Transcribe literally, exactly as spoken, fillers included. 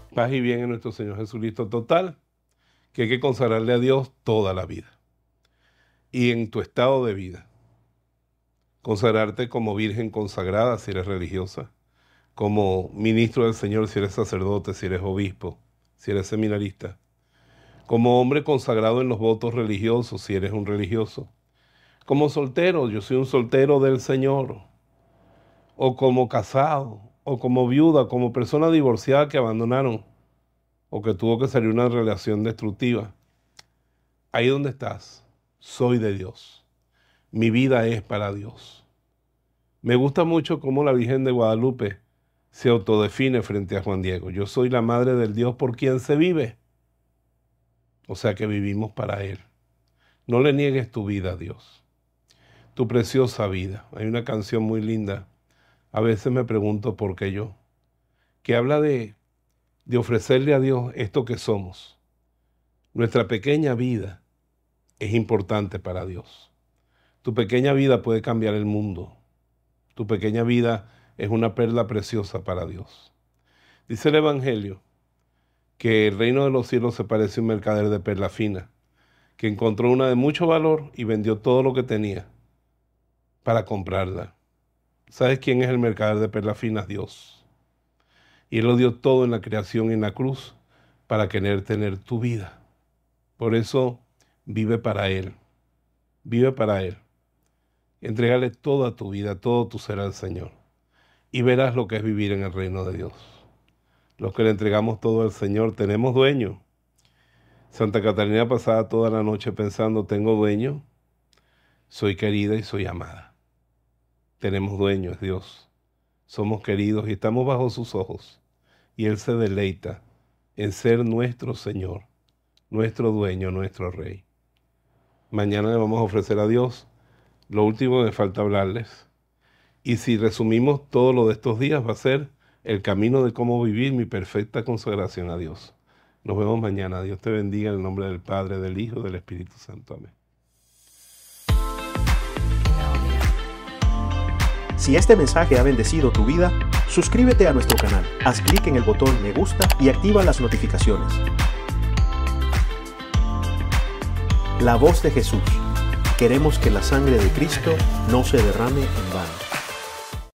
Paz y bien en nuestro Señor Jesucristo. Total, que hay que consagrarle a Dios toda la vida. Y en tu estado de vida, consagrarte como virgen consagrada si eres religiosa, como ministro del Señor si eres sacerdote, si eres obispo, si eres seminarista, como hombre consagrado en los votos religiosos si eres un religioso, como soltero, yo soy un soltero del Señor, o como casado, o como viuda, como persona divorciada que abandonaron, o que tuvo que salir una relación destructiva. Ahí donde estás, soy de Dios. Mi vida es para Dios. Me gusta mucho cómo la Virgen de Guadalupe se autodefine frente a Juan Diego. Yo soy la madre del Dios por quien se vive. O sea que vivimos para Él. No le niegues tu vida a Dios, tu preciosa vida. Hay una canción muy linda, a veces me pregunto por qué yo, que habla de, de ofrecerle a Dios esto que somos. Nuestra pequeña vida es importante para Dios. Tu pequeña vida puede cambiar el mundo. Tu pequeña vida es una perla preciosa para Dios. Dice el Evangelio que el reino de los cielos se parece a un mercader de perla fina, que encontró una de mucho valor y vendió todo lo que tenía para comprarla. ¿Sabes quién es el mercader de perlas finas? Dios. Y Él lo dio todo en la creación y en la cruz para querer tener tu vida. Por eso vive para Él. Vive para Él. Entrégale toda tu vida, todo tu ser al Señor. Y verás lo que es vivir en el reino de Dios. Los que le entregamos todo al Señor tenemos dueño. Santa Catalina pasaba toda la noche pensando, tengo dueño, soy querida y soy amada. Tenemos dueño, es Dios. Somos queridos y estamos bajo sus ojos. Y Él se deleita en ser nuestro Señor, nuestro dueño, nuestro Rey. Mañana le vamos a ofrecer a Dios lo último que me falta hablarles. Y si resumimos todo lo de estos días, va a ser el camino de cómo vivir mi perfecta consagración a Dios. Nos vemos mañana. Dios te bendiga en el nombre del Padre, del Hijo y del Espíritu Santo. Amén. Si este mensaje ha bendecido tu vida, suscríbete a nuestro canal, haz clic en el botón me gusta y activa las notificaciones. La voz de Jesús. Queremos que la sangre de Cristo no se derrame en vano.